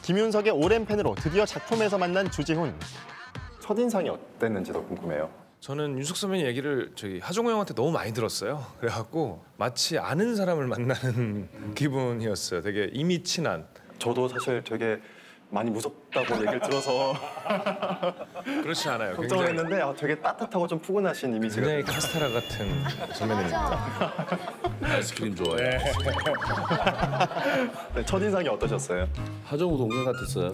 김윤석의 오랜 팬으로 드디어 작품에서 만난 주지훈. 첫인상이 어땠는지도 궁금해요. 저는 윤석 선배님 얘기를 저기 하정우 형한테 너무 많이 들었어요. 그래갖고 마치 아는 사람을 만나는 기분이었어요. 되게 이미 친한. 저도 사실 되게 많이 무섭다고 얘기를 들어서 그렇지 않아요. 걱정을 했는데 되게 따뜻하고 좀 푸근하신 이미지가. 굉장히 카스테라 같은 선배님입니다. 아이스크림 좋아해요. 네, 첫인상이 어떠셨어요? 하정우 동생 같았어요.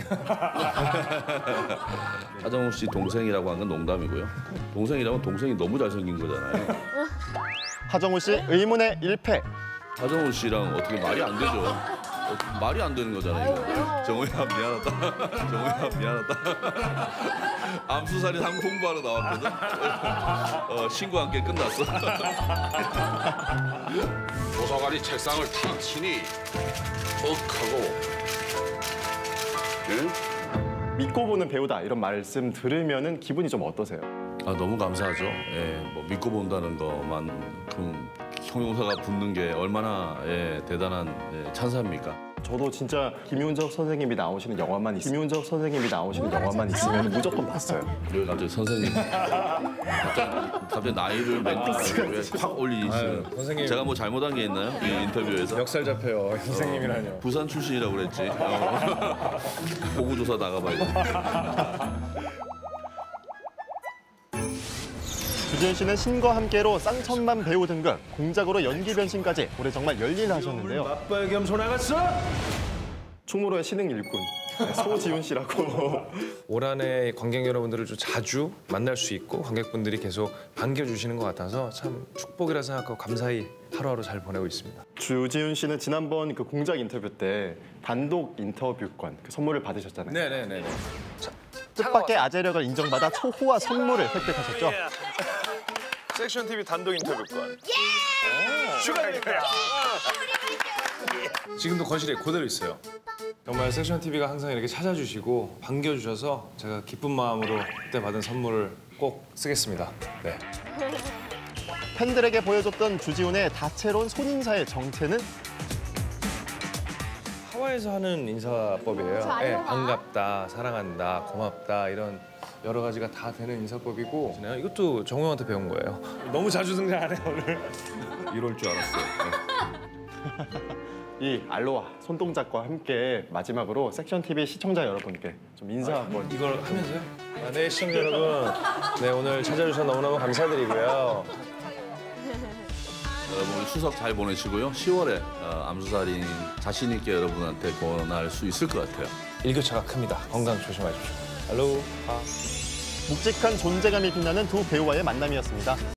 하정우 씨 동생이라고 한 건 농담이고요. 동생이라면 동생이 너무 잘생긴 거잖아요. 하정우 씨 의문의 1패. 하정우 씨랑 어떻게 말이 안 되죠. 말이 안 되는 거잖아요. 이거. 정우야 미안하다. 정우야 미안하다. 암수살인 한 공부하러 나왔거든. 신고한 게 끝났어. 도서관이 책상을 탁 치니 윽하고. 예? 믿고 보는 배우다 이런 말씀 들으면은 기분이 좀 어떠세요? 너무 감사하죠. 예, 뭐 믿고 본다는 것만큼 형용사가 붙는 게 얼마나 대단한 찬사입니까? 저도 진짜 김윤석 선생님이 나오시는 영화만 있으면 무조건 봤어요. 왜 갑자기 선생님? 갑자기 나이를 확 올리시는. 선생님. 제가 뭐 잘못한 게 있나요? 이 인터뷰에서? 멱살 잡혀요. 선생님이라뇨. 부산 출신이라고 그랬지. 보고조사 나가봐야지. 주지훈 씨는 신과 함께로 쌍천만 배우 등극, 공작으로 연기 변신까지 올해 정말 열일하셨는데요. 맞벌 겸소 나갔어? 충무로의 신흥 일꾼 소지훈 씨라고. 올 한해 관객 여러분들을 좀 자주 만날 수 있고 관객분들이 계속 반겨주시는 것 같아서 참 축복이라 생각하고 감사히 하루하루 잘 보내고 있습니다. 주지훈 씨는 지난번 그 공작 인터뷰 때 단독 인터뷰권 그 선물을 받으셨잖아요. 네네네. 뜻밖의 아재력을 인정받아 초호화 선물을 획득하셨죠. 섹션 TV 단독 인터뷰권. 축하드립니다. 지금도 거실에 그대로 있어요. 정말 섹션 TV가 항상 이렇게 찾아주시고 반겨주셔서 제가 기쁜 마음으로 그때 받은 선물을 꼭 쓰겠습니다. 네. 팬들에게 보여줬던 주지훈의 다채로운 손인사의 정체는 하와이에서 하는 인사법이에요. 네, 반갑다, 사랑한다, 고맙다 이런 여러 가지가 다 되는 인사법이고 이것도 정우 형한테 배운 거예요. 너무 자주 등장하네 오늘. 이럴 줄 알았어요. 이 알로하 손동작과 함께 마지막으로 섹션 TV 시청자 여러분께 좀 인사 한번. 이걸 하면서요? 네, 시청자 여러분. 네, 오늘 찾아주셔서 너무너무 감사드리고요. 여러분 추석 잘 보내시고요. 10월에 암수살인 자신 있게 여러분한테 권할 수 있을 것 같아요. 일교차가 큽니다. 건강 조심하십시오. 알로하. 묵직한 존재감이 빛나는 두 배우와의 만남이었습니다.